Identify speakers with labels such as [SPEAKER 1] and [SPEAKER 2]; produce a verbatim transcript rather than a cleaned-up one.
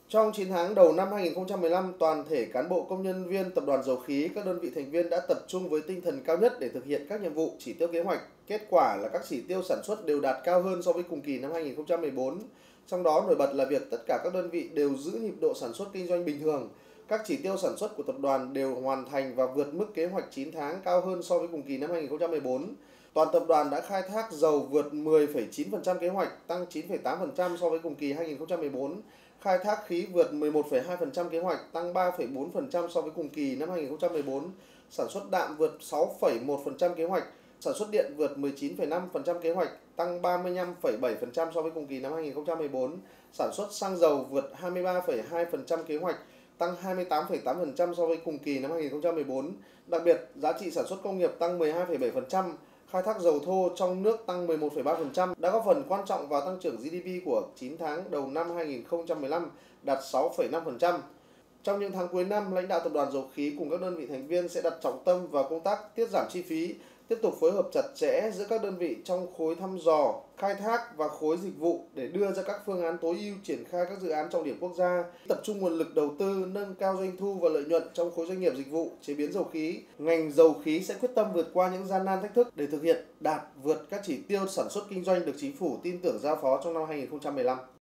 [SPEAKER 1] Trong chín tháng đầu năm hai nghìn không trăm mười lăm, toàn thể cán bộ công nhân viên Tập đoàn Dầu khí, các đơn vị thành viên đã tập trung với tinh thần cao nhất để thực hiện các nhiệm vụ, chỉ tiêu kế hoạch. Kết quả là các chỉ tiêu sản xuất đều đạt cao hơn so với cùng kỳ năm hai nghìn không trăm mười bốn. Trong đó nổi bật là việc tất cả các đơn vị đều giữ nhịp độ sản xuất kinh doanh bình thường. Các chỉ tiêu sản xuất của tập đoàn đều hoàn thành và vượt mức kế hoạch chín tháng, cao hơn so với cùng kỳ năm hai nghìn không trăm mười bốn. Toàn tập đoàn đã khai thác dầu vượt mười phẩy chín phần trăm kế hoạch, tăng chín phẩy tám phần trăm so với cùng kỳ hai nghìn không trăm mười bốn. Khai thác khí vượt mười một phẩy hai phần trăm kế hoạch, tăng ba phẩy bốn phần trăm so với cùng kỳ năm hai nghìn không trăm mười bốn. Sản xuất đạm vượt sáu phẩy một phần trăm kế hoạch. Sản xuất điện vượt mười chín phẩy năm phần trăm kế hoạch, tăng ba mươi lăm phẩy bảy phần trăm so với cùng kỳ năm hai nghìn không trăm mười bốn. Sản xuất xăng dầu vượt hai mươi ba phẩy hai phần trăm kế hoạch, tăng hai mươi tám phẩy tám phần trăm so với cùng kỳ năm hai nghìn không trăm mười bốn. Đặc biệt, giá trị sản xuất công nghiệp tăng mười hai phẩy bảy phần trăm, khai thác dầu thô trong nước tăng mười một phẩy ba phần trăm, đã góp phần quan trọng vào tăng trưởng giê đê pê của chín tháng đầu năm hai nghìn không trăm mười lăm đạt sáu phẩy năm phần trăm. Trong những tháng cuối năm, lãnh đạo Tập đoàn Dầu khí cùng các đơn vị thành viên sẽ đặt trọng tâm vào công tác tiết giảm chi phí, tiếp tục phối hợp chặt chẽ giữa các đơn vị trong khối thăm dò, khai thác và khối dịch vụ để đưa ra các phương án tối ưu triển khai các dự án trọng điểm quốc gia, tập trung nguồn lực đầu tư, nâng cao doanh thu và lợi nhuận trong khối doanh nghiệp dịch vụ chế biến dầu khí. Ngành dầu khí sẽ quyết tâm vượt qua những gian nan thách thức để thực hiện đạt vượt các chỉ tiêu sản xuất kinh doanh được chính phủ tin tưởng giao phó trong năm hai nghìn không trăm mười lăm.